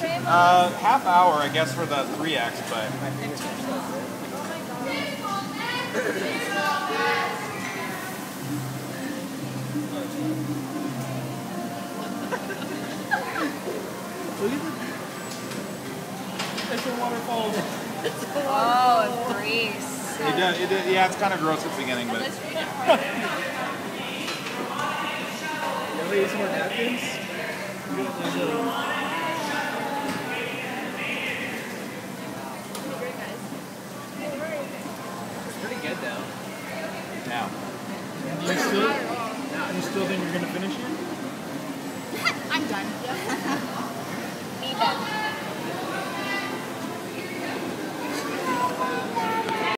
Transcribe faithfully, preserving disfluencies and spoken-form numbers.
Uh, half hour, I guess, for the three X, but. It's a waterfall. Oh, it breathes. It does, it does, yeah, it's kind of gross at the beginning, but. You want to use some more napkins? It's pretty good though. Now. You still, you still think you're going to finish it? I'm done. Me done.